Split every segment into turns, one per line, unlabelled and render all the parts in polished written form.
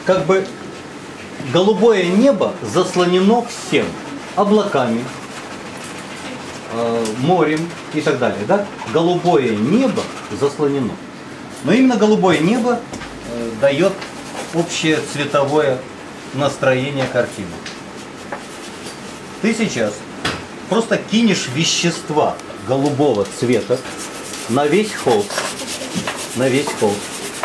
как бы голубое небо заслонено всем. Облаками, морем и так далее. Да? Голубое небо заслонено. Но именно голубое небо дает общее цветовое настроение картины. Ты сейчас просто кинешь вещества голубого цвета на весь холст. На весь холст.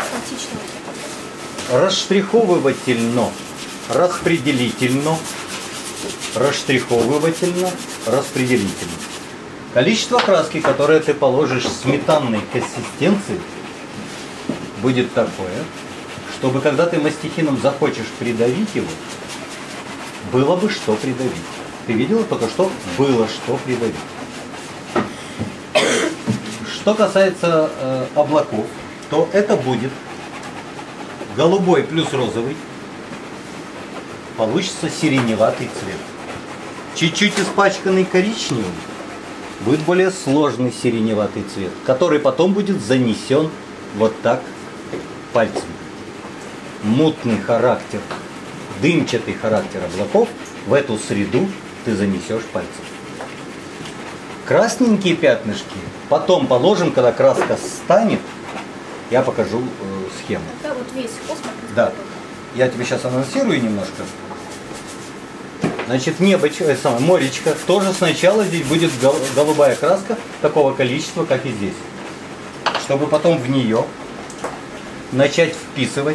Расштриховывательно, распределительно, расштриховывательно, распределительно. Количество краски, которое ты положишь сметанной консистенции, будет такое, чтобы когда ты мастихином захочешь придавить его, было бы что придавить. Ты видела только что? Было что придавить. Что касается облаков, то это будет голубой плюс розовый. Получится сиреневатый цвет. Чуть-чуть испачканный коричневым будет более сложный сиреневатый цвет, который потом будет занесен вот так пальцем. Мутный характер, дымчатый характер облаков в эту среду ты занесешь пальцем. Красненькие пятнышки потом положим, когда краска станет. Я покажу схему.
Да, вот весь холст.
Да. Я тебе сейчас анонсирую немножко. Значит, моречко, тоже сначала здесь будет голубая краска такого количества, как и здесь. Чтобы потом в нее начать вписывать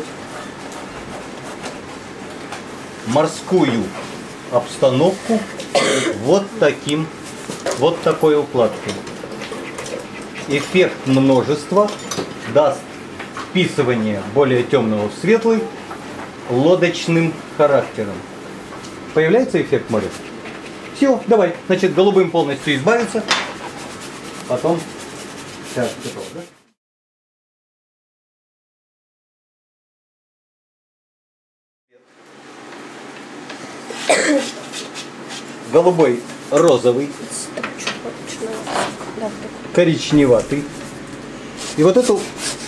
морскую обстановку вот такой укладкой. Эффект множества даст вписывание более темного в светлый лодочным характером. Появляется эффект моря? Все, давай. Значит, голубым полностью избавиться. Потом... Так, готово, да? Голубой, розовый, коричневатый. И вот эту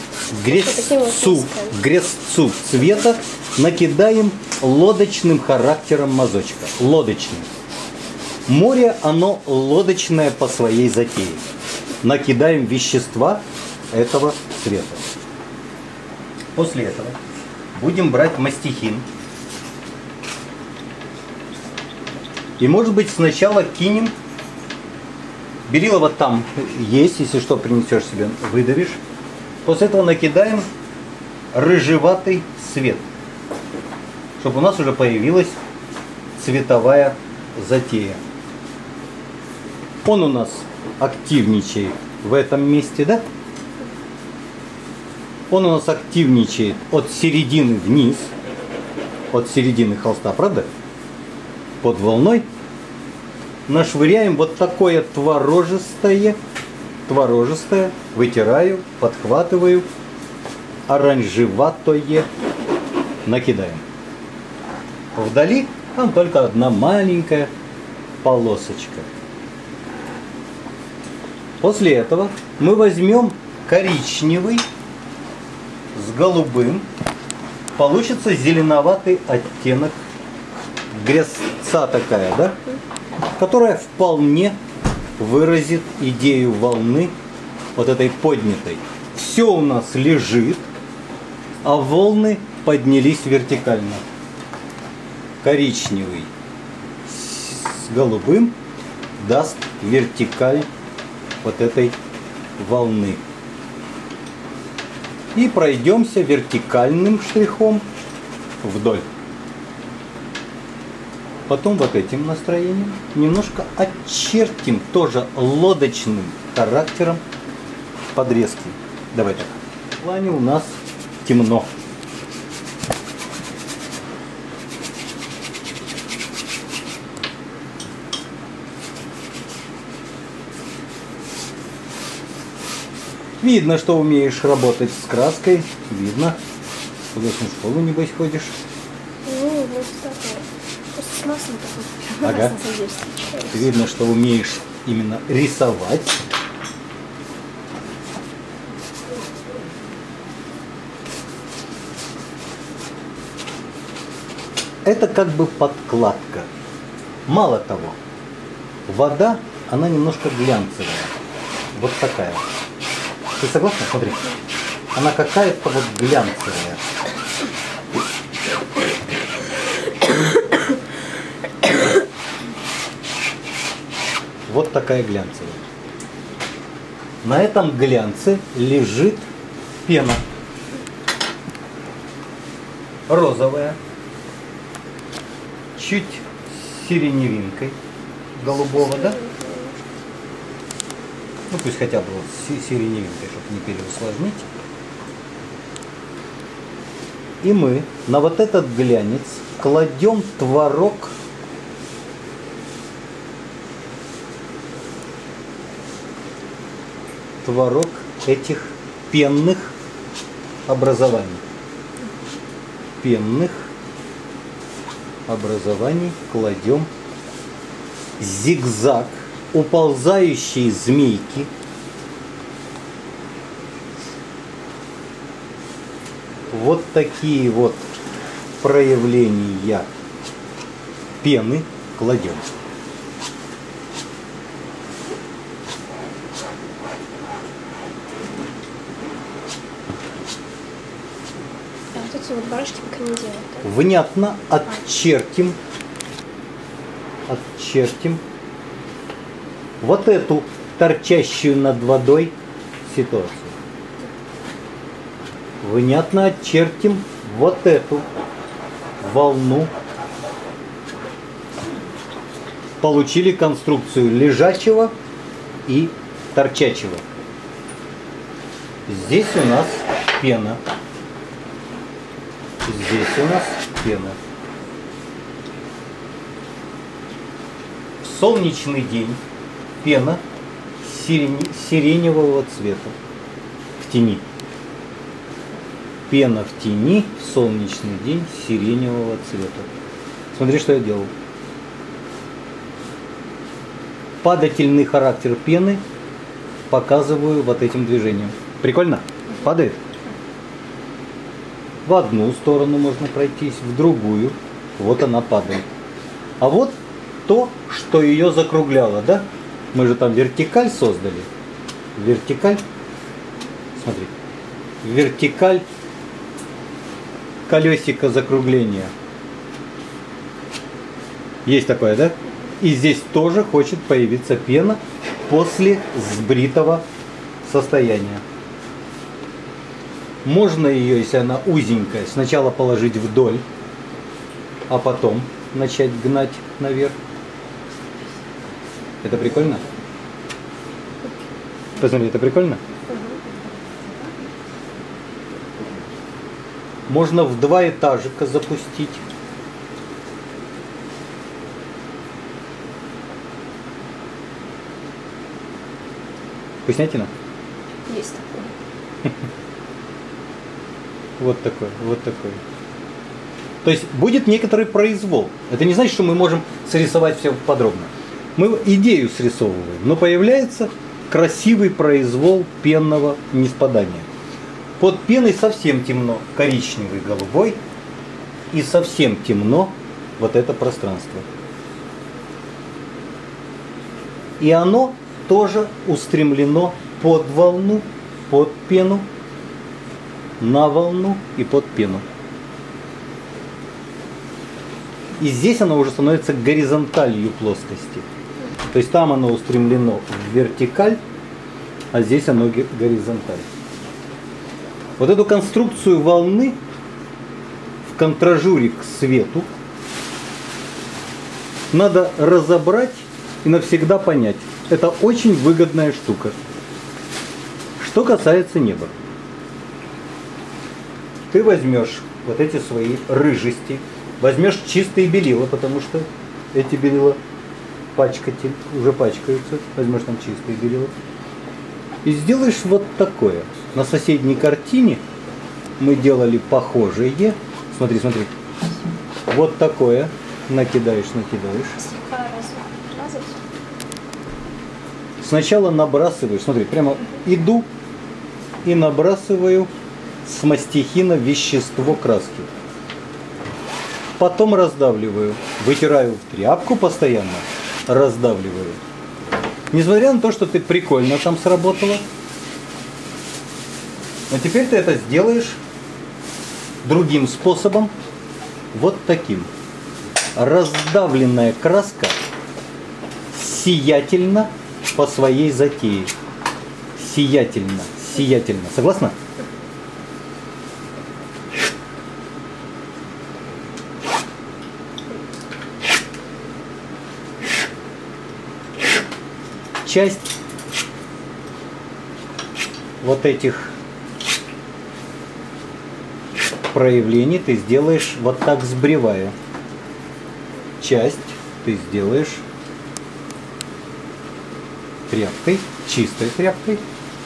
грязцу цвета накидаем лодочным характером мазочка. Лодочным. Море, оно лодочное по своей затее. Накидаем вещества этого цвета. После этого будем брать мастихин. И, может быть, сначала кинем. Белила вот там есть, если что, принесешь себе, выдавишь. После этого накидаем рыжеватый цвет, чтобы у нас уже появилась цветовая затея. Он у нас активничает в этом месте, да? Он у нас активничает от середины вниз, от середины холста, правда? Под волной нашвыряем вот такое творожистое, вытираю, подхватываю, оранжеватое накидаем. Вдали там только одна маленькая полосочка. После этого мы возьмем коричневый с голубым. Получится зеленоватый оттенок. Грязца такая, да? Которая вполне выразит идею волны вот этой поднятой. Все у нас лежит, а волны поднялись вертикально. Коричневый с голубым даст вертикаль вот этой волны. И пройдемся вертикальным штрихом вдоль. Потом вот этим настроением немножко очертим тоже лодочным характером подрезки. Давай так. В плане у нас темно. Видно, что умеешь работать с краской. Видно. В художественную школу, небось, ходишь.
Ну, вот такое. Просто с маслом такой.
Ага. Видно, что умеешь именно рисовать. это как бы подкладка. Мало того, вода, она немножко глянцевая. Вот такая. Ты согласна? Смотри. Она какая-то вот глянцевая. Вот такая глянцевая. На этом глянце лежит пена. Розовая. Чуть с сиреневинкой голубого, да? Ну пусть хотя бы вот с сиреневинкой, чтобы не переусложнить. И мы на вот этот глянец кладем творог этих пенных образований. Пенных образований кладем зигзаг уползающей змейки. Вот такие вот проявления пены кладем.
А вот эти вот барашки пока не делают. Да?
Внятно отчертим вот эту торчащую над водой ситуацию. Внятно отчертим вот эту волну. Получили конструкцию лежачего и торчачего. Здесь у нас пена. Здесь у нас пена. В солнечный день пена сиреневого цвета в тени. Пена в тени в солнечный день сиреневого цвета. Смотри, что я делал. Падательный характер пены показываю вот этим движением. Прикольно? Падает? В одну сторону можно пройтись, в другую. Вот она падает. А вот то, что ее закругляло, да? Мы же там вертикаль создали. Вертикаль. Смотри. Вертикаль колесико закругления. Есть такое, да? И здесь тоже хочет появиться пена после сбритого состояния. Можно ее, если она узенькая, сначала положить вдоль, а потом начать гнать наверх. Это прикольно? Посмотри, это прикольно? Можно в 2 этажика запустить. Вкуснятина?
Есть такое.
Вот такой, вот такой. То есть будет некоторый произвол. Это не значит, что мы можем срисовать все подробно. Мы идею срисовываем, но появляется красивый произвол пенного ниспадания. Под пеной совсем темно, коричневый, голубой, и совсем темно вот это пространство. И оно тоже устремлено под волну, под пену, на волну и под пену. И здесь оно уже становится горизонталью плоскости. То есть там оно устремлено в вертикаль, а здесь оно горизонталь. Вот эту конструкцию волны в контражуре к свету надо разобрать и навсегда понять. Это очень выгодная штука. Что касается неба. Ты возьмешь вот эти свои рыжести, возьмешь чистые белила, потому что эти белила уже пачкаются. Возьмешь там чистые белила. И сделаешь вот такое. На соседней картине мы делали похожее. Смотри, смотри. Вот такое. Накидаешь.
Слегка размазать.
Сначала набрасываешь. Смотри, прямо иду и набрасываю с мастихина вещество краски. потом раздавливаю. Вытираю в тряпку постоянно, раздавливаю. Несмотря на то, что ты прикольно там сработала. Но теперь ты это сделаешь другим способом. Вот таким. Раздавленная краска сиятельно по своей затее. Сиятельно. Сиятельно. Согласна? Часть вот этих проявлений ты сделаешь вот так сбривая. Часть ты сделаешь тряпкой, чистой тряпкой.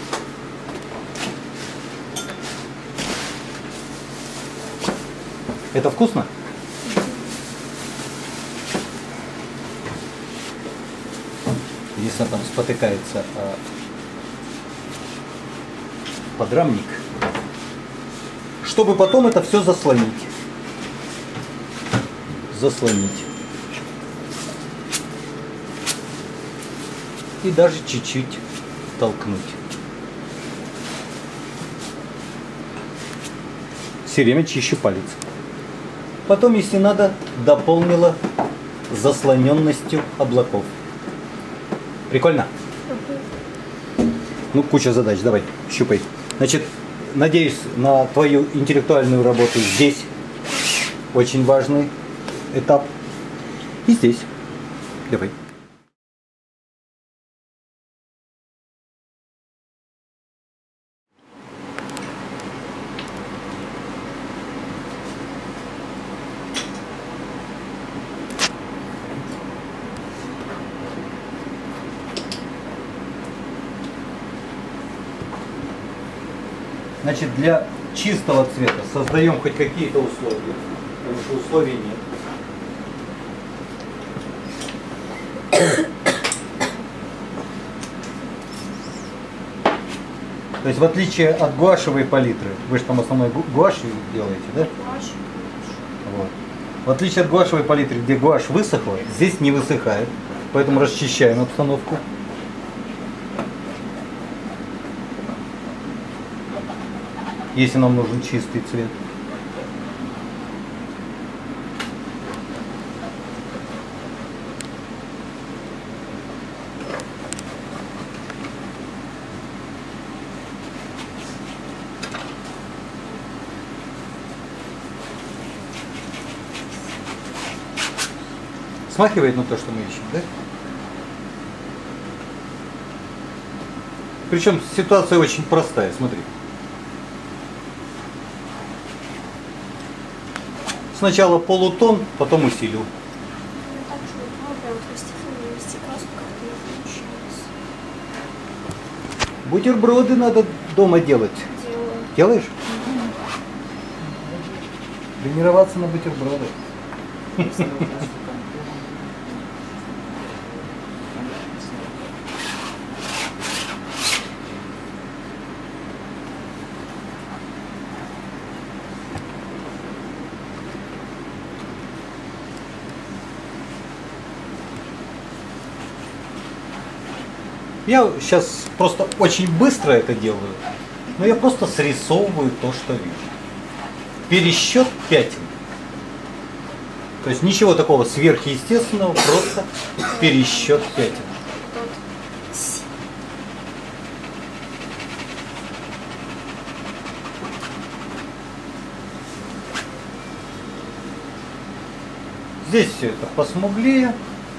Это вкусно? Если там спотыкается подрамник, чтобы потом это все заслонить. Заслонить. И даже чуть-чуть толкнуть. Все время чищу палец. Потом, если надо, дополнила заслоненностью облаков. Прикольно? Ну, куча задач. Давай, щупай. Значит, надеюсь на твою интеллектуальную работу здесь. Очень важный этап. И здесь. Давай. Значит, для чистого цвета создаем хоть какие-то условия, потому что условий нет. То есть в отличие от гуашевой палитры, вы же там основной гуашь делаете, да?
Гуашь.
Вот. В отличие от гуашевой палитры, где гуашь высохла, здесь не высыхает, поэтому расчищаем обстановку. Если нам нужен чистый цвет. Смахивает на то, что мы ищем, да? Причем ситуация очень простая, смотри. Сначала полутон, потом усилил.
Я так же вот прям постепенно вести краску, как-то не получается.
Бутерброды надо дома делать.
Делаю.
Делаешь? Тренироваться на бутербродах. Я сейчас просто очень быстро это делаю, но я просто срисовываю то, что вижу. Пересчет пятен. То есть ничего такого сверхъестественного, просто пересчет пятен. Здесь все это посмуглее.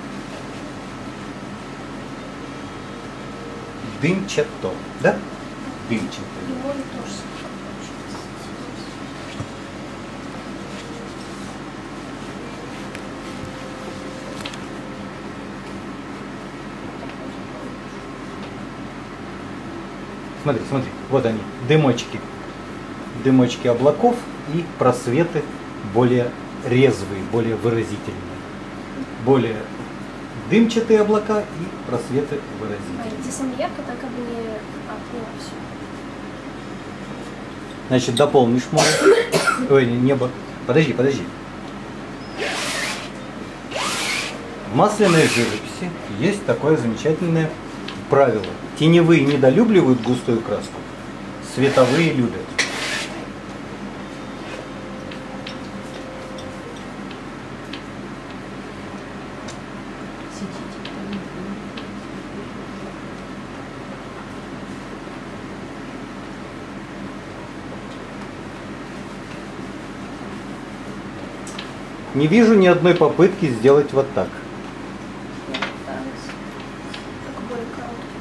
Дымчато, да? Дымчато.
Его тоже.
Смотри, смотри, вот они, дымочки. Дымочки облаков и просветы более резвые, более выразительные. Более дымчатые облака и просветы выразительные.
Где самое ярко, так как бы не поняла все.
Значит, дополнишь море. Ой, небо. Подожди, подожди. В масляной живописи есть такое замечательное правило. Теневые недолюбливают густую краску, световые любят. Не вижу ни одной попытки сделать вот так.
Я пыталась. Как более короткий.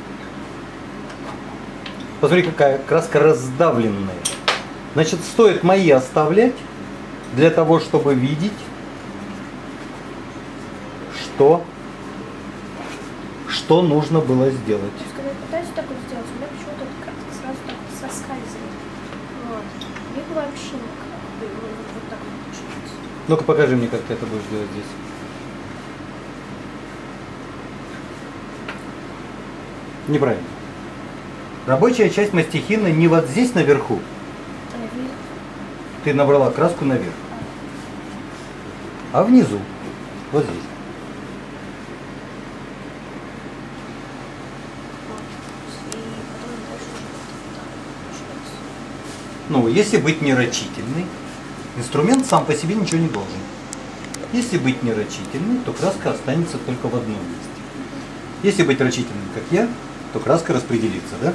Посмотри, какая краска раздавленная. Значит, стоит мои оставлять для того, чтобы видеть, что нужно было сделать.
То есть, когда я пытаюсь так вот сделать, у меня почему-то как-то сразу так вот соскальзывает. Вот. Либо вообще никак. Вот так вот получается.
Ну-ка покажи мне, как ты это будешь делать здесь. Неправильно. Рабочая часть мастихина не вот здесь наверху.
А я вижу.
Ты набрала краску наверх. А внизу. Вот здесь.
Вот. И потом дальше уже вот так получается.
Ну, если быть нерачительной, инструмент сам по себе ничего не должен. Если быть нерачительной, то краска останется только в одном месте. Если быть рачительным, как я, то краска распределится, да?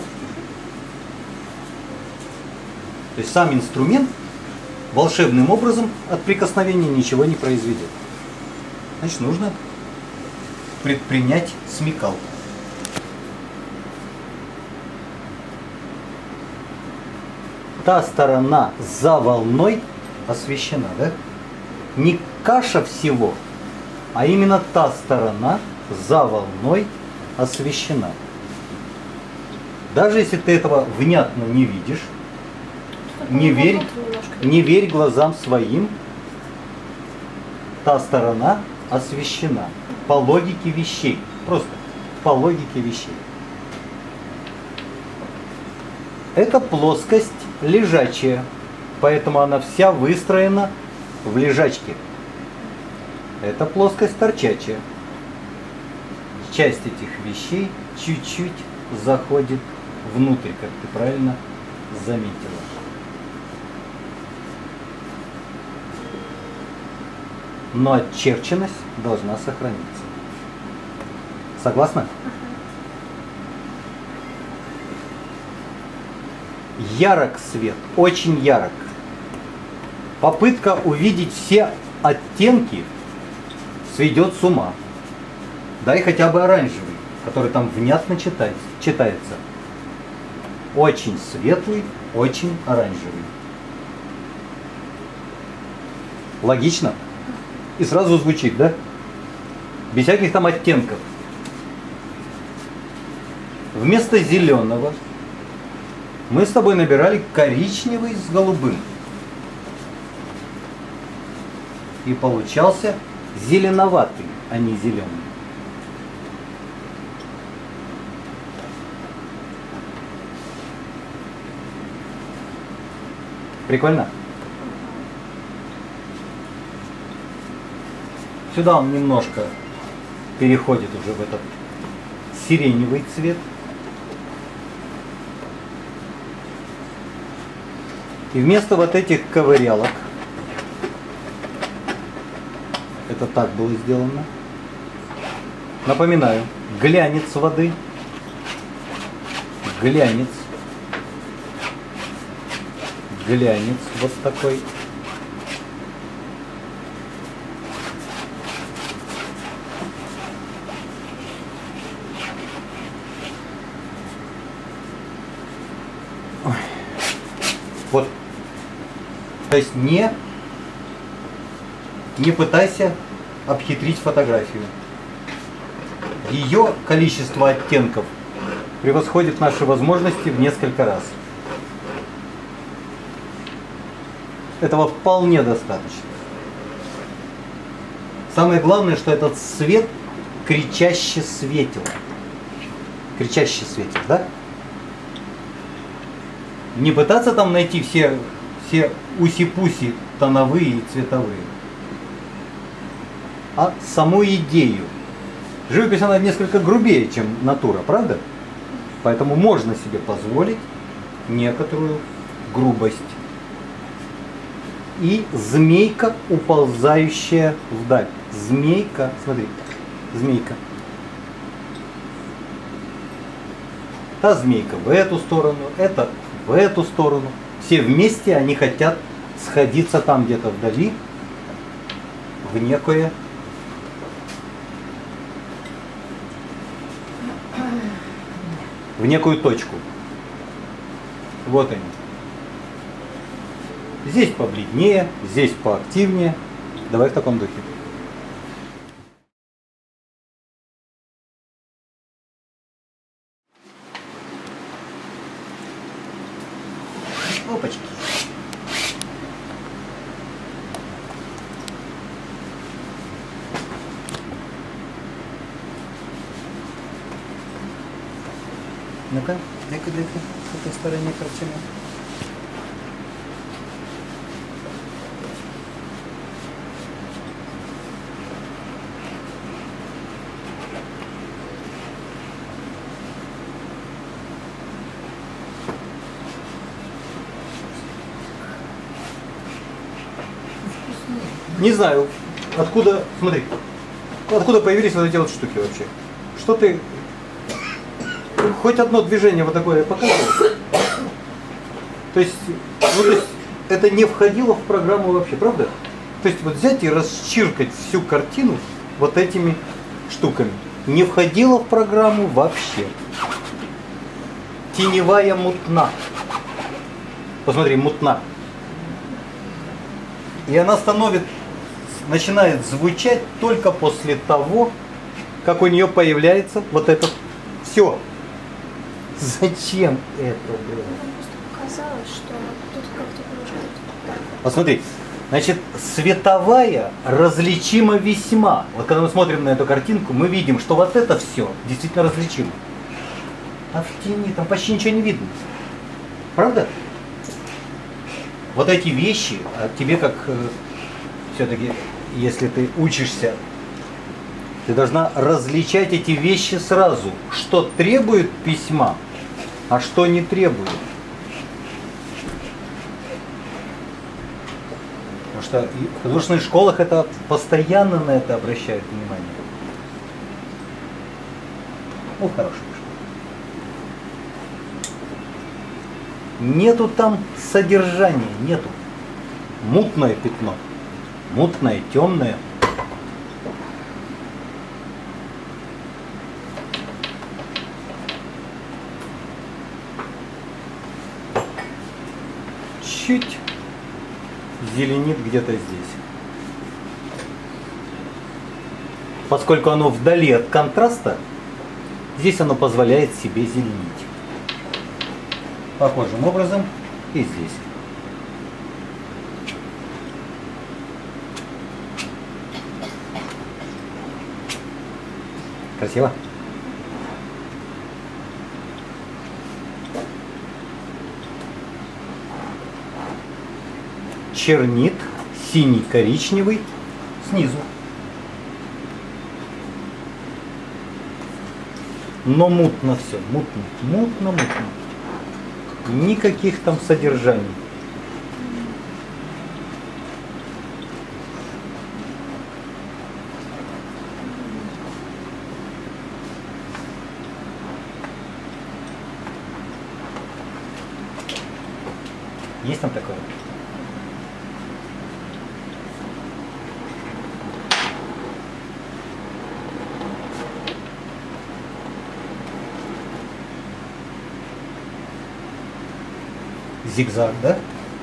То есть сам инструмент волшебным образом от прикосновения ничего не произведет. Значит, нужно предпринять смекалку. Та сторона за волной освещена, да? Не каша всего, а именно та сторона за волной освещена. Даже если ты этого внятно не видишь, не верь глазам своим, та сторона освещена по логике вещей, просто по логике вещей. Это плоскость лежачая, поэтому она вся выстроена в лежачке. Это плоскость торчачая. Часть этих вещей чуть-чуть заходит внутрь, как ты правильно заметила. Но отчерченность должна сохраниться. Согласна? Ярок свет, очень ярок. Попытка увидеть все оттенки сведет с ума. Дай хотя бы оранжевый, который там внятно читается. Очень светлый, очень оранжевый. Логично? И сразу звучит, да? Без всяких там оттенков. Вместо зеленого мы с тобой набирали коричневый с голубым. И получался зеленоватый, а не зеленый. Прикольно? Сюда он немножко переходит уже в этот сиреневый цвет. И вместо вот этих ковырялок, это так было сделано, напоминаю, глянец воды, глянец, вот такой. Вот. То есть не пытайся обхитрить фотографию. Ее количество оттенков превосходит наши возможности в несколько раз. Этого вполне достаточно. Самое главное, что этот свет кричаще светил. Кричаще светил, да? Не пытаться там найти все уси-пуси тоновые и цветовые. а саму идею. Живопись, она несколько грубее, чем натура, правда? Поэтому можно себе позволить некоторую грубость. И змейка, уползающая вдаль. Змейка, смотри, змейка. Та змейка в эту сторону, это в эту сторону. Все вместе они хотят сходиться там где-то вдали в некое некую точку. Вот они. Здесь побледнее, здесь поактивнее. Давай в таком духе. Опачки. Ну-ка, дай-ка, с этой стороны картина. Не знаю, откуда, смотри, откуда появились вот эти вот штуки вообще. Что ты, хоть одно движение вот такое показывал? То есть это не входило в программу вообще, правда? То есть вот взять и расчиркать всю картину вот этими штуками. Не входило в программу вообще. Теневая мутна. Посмотри, мутна. И она начинает звучать только после того, как у нее появляется вот это все. Зачем это было?
Мне просто показалось, что тут как-то немножко...
Посмотри, значит, световая различима весьма. Вот когда мы смотрим на эту картинку, мы видим, что вот это все действительно различимо. А в тени там почти ничего не видно. Правда? Вот эти вещи, а тебе как все-таки, если ты учишься, ты должна различать эти вещи сразу, что требует письма, а что не требует. Потому что в художественных школах это постоянно на это обращают внимание. Ну, хорошая школа. Нету там содержания, нету. Мутное пятно. Мутное, темное. Чуть зеленит где-то здесь. Поскольку оно вдали от контраста, здесь оно позволяет себе зеленить. Похожим образом и здесь. Красиво? Чернит синий-коричневый снизу. Но мутно все, мутно, мутно, мутно. Никаких там содержаний. Есть там такое? Зигзаг, да?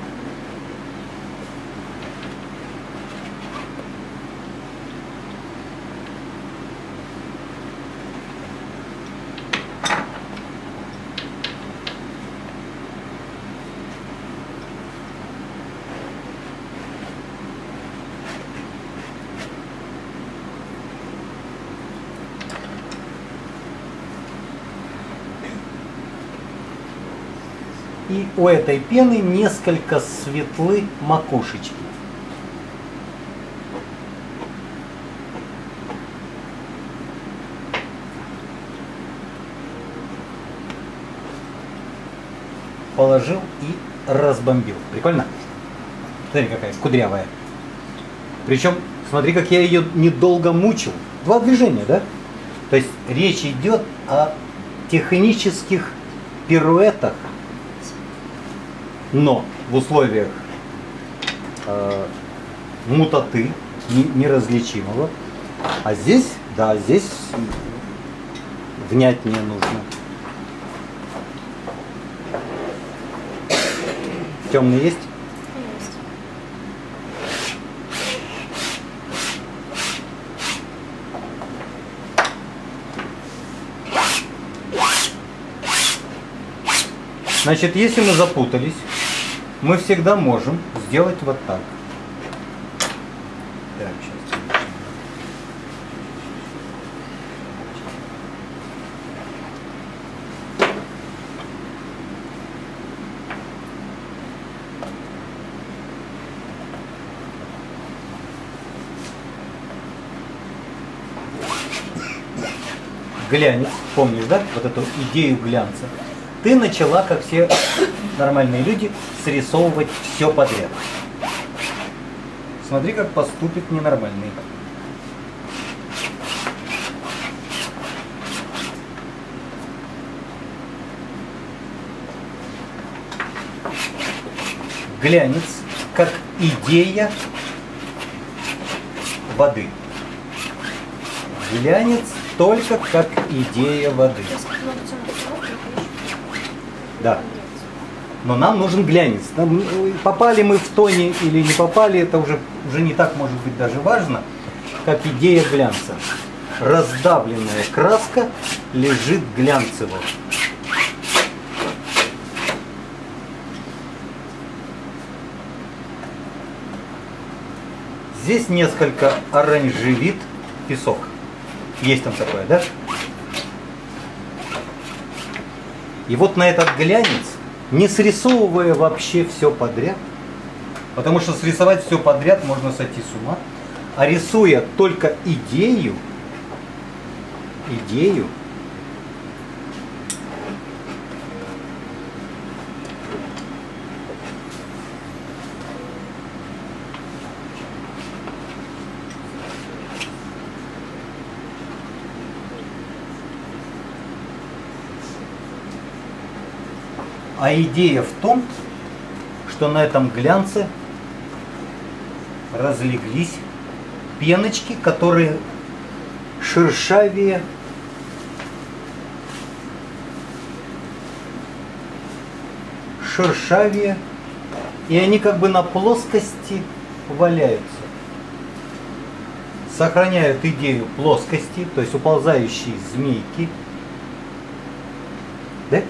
И у этой пены несколько светлы макушечки. положил и разбомбил. Прикольно? Смотри, какая кудрявая. Причем, смотри, как я ее недолго мучил. 2 движения, да? То есть речь идет о технических пируэтах, но в условиях мутаты, неразличимого. А здесь, да, здесь внятнее нужно. Темный есть?
Есть.
Значит, если мы запутались, мы всегда можем сделать вот так. Так, сейчас. Глянец, помнишь, да, вот эту идею глянца? Ты начала, как все нормальные люди, срисовывать все подряд. Смотри, как поступит ненормальный. Глянец как идея воды. Глянец только как идея воды. Да. Но нам нужен глянец. Попали мы в тоне или не попали, это уже не так может быть даже важно, как идея глянца. Раздавленная краска лежит глянцево. Здесь несколько оранжевит песок. Есть там такое, да? И вот на этот глянец, не срисовывая вообще все подряд, потому что срисовать все подряд можно сойти с ума, а рисуя только идею, а идея в том, что на этом глянце разлеглись пеночки, которые шершавее и они как бы на плоскости валяются. Сохраняют идею плоскости, то есть уползающие змейки. Да?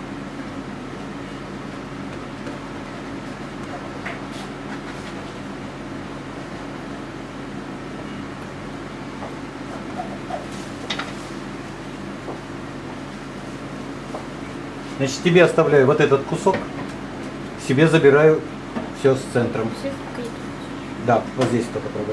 Значит, тебе оставляю вот этот кусок, себе забираю все с центром. Да, вот здесь только трогать.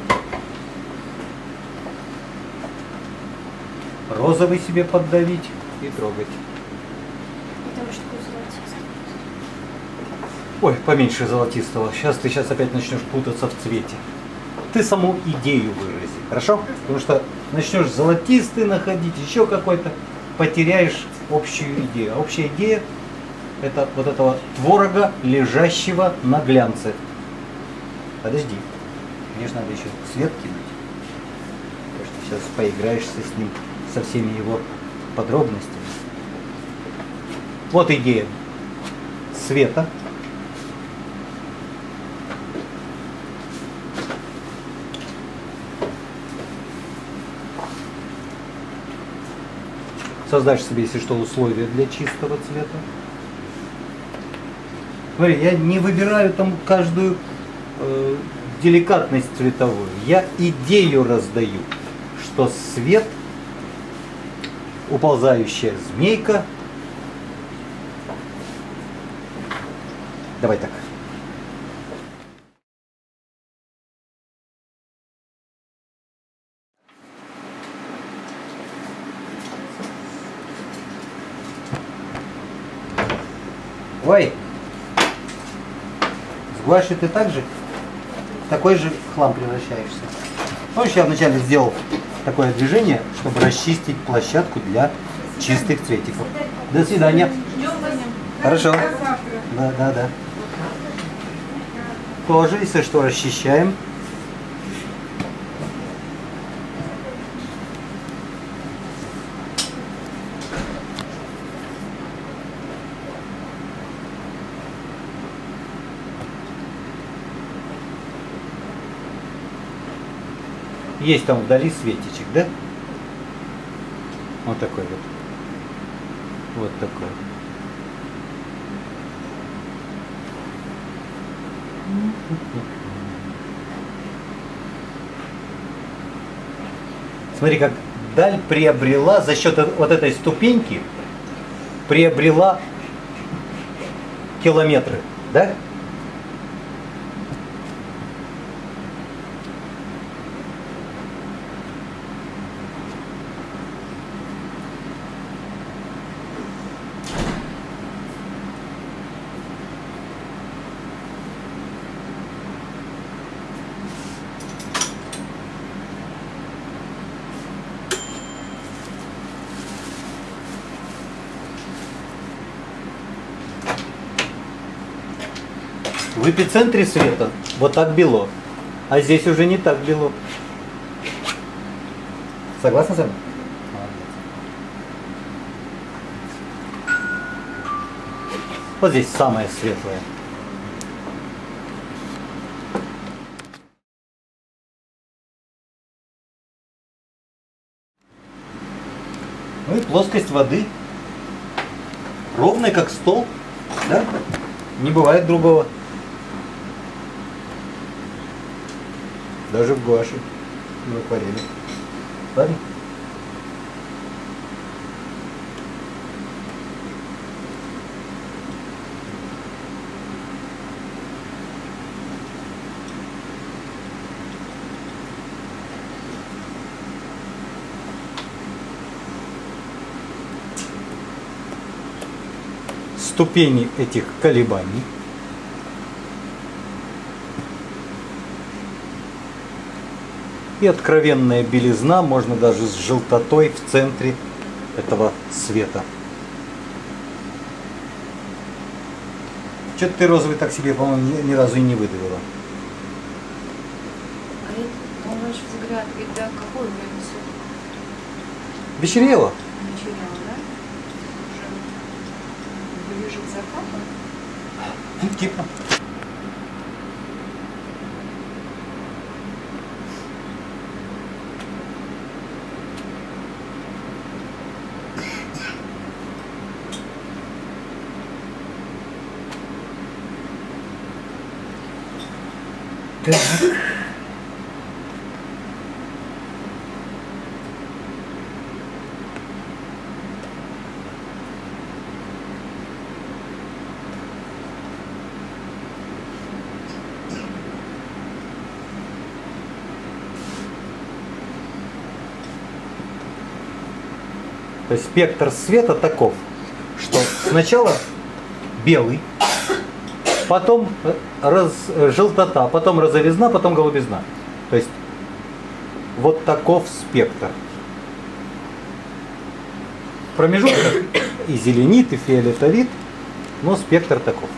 Розовый себе поддавить и трогать.
Это уж такой золотистый.
Ой, поменьше золотистого. Сейчас опять начнешь путаться в цвете. Ты саму идею вырази, хорошо? Потому что начнешь золотистый находить, еще какой-то, потеряешь общую идею. А общая идея — это вот этого творога, лежащего на глянце. Подожди. Мне же надо еще свет кинуть. Потому что сейчас поиграешься с ним, со всеми его подробностями. Вот идея света. Создашь себе, если что, условия для чистого цвета. Смотри, я не выбираю там каждую деликатность цветовую. Я идею раздаю, что свет, уползающая змейка. Давай так. Ой, гуашью ты также в такой же хлам превращаешься. Помнишь, я вначале сделал такое движение, чтобы расчистить площадку для чистых цветиков. До свидания. Хорошо. Да. Тоже, если что, расчищаем. Есть там вдали светичек, да? Вот такой вот. Вот такой. Смотри, как даль приобрела за счет вот этой ступеньки, приобрела километры, да? В эпицентре света вот так бело, а здесь уже не так бело. Согласна со мной? Вот здесь самое светлое. Ну и плоскость воды ровная, как стол, да? Не бывает другого. Даже в гуаши, в акварели. Ладно? Ступени этих колебаний и откровенная белизна, можно даже с желтотой в центре этого света. Что-то ты розовый так себе, по-моему, ни разу и не выдавила.
А это, на ваш взгляд, это какой время суток?
Вечерело?
Вечерело, да? Уже ближе к закату?
Типа. Так. То есть спектр света таков, что сначала белый, потом желтота, потом розовизна, потом голубизна. То есть вот таков спектр. В промежутках и зеленит, и фиолетовит, но спектр таков.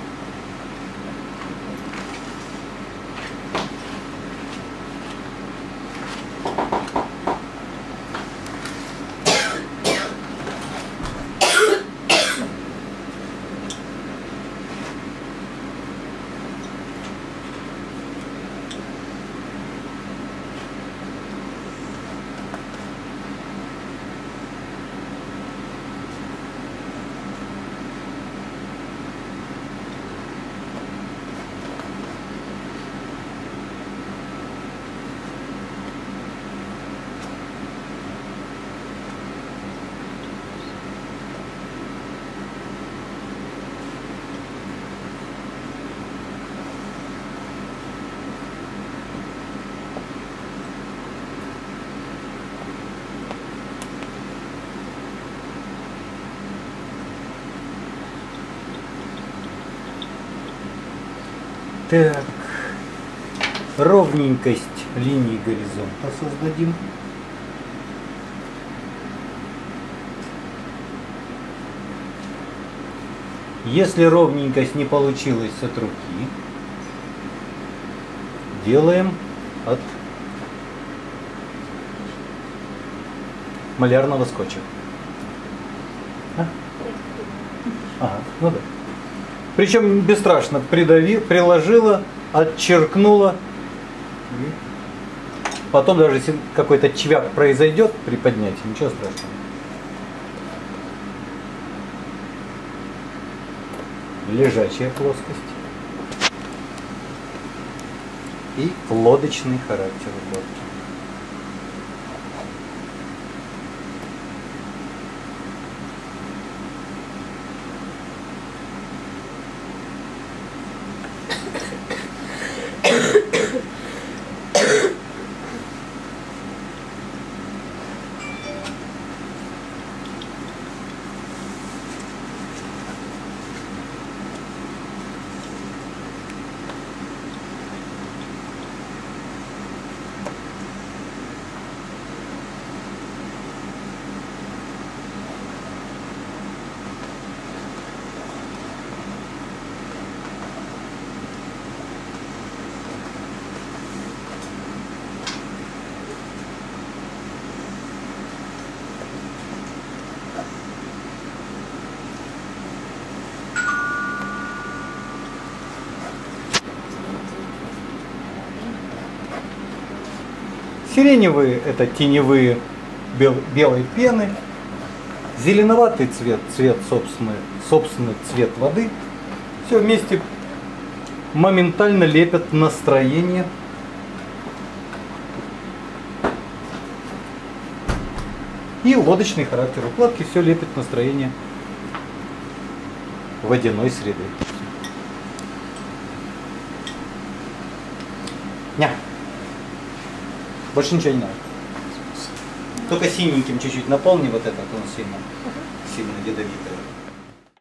Так, ровненькость линии горизонта создадим. Если ровненькость не получилась от руки, делаем от малярного скотча. Ага, ну да. Причем бесстрашно приложила, отчеркнула. Потом даже если какой-то чвяк произойдет при поднятии, ничего страшного. Лежачая плоскость и лодочный характер укладки. Сиреневые — это теневые белой пены, зеленоватый цвет собственный цвет воды. Все вместе моментально лепят настроение. И лодочный характер укладки все лепит настроение водяной среды. Ня. Больше ничего не надо. Только синеньким чуть-чуть наполни вот это, он сильно ядовитое.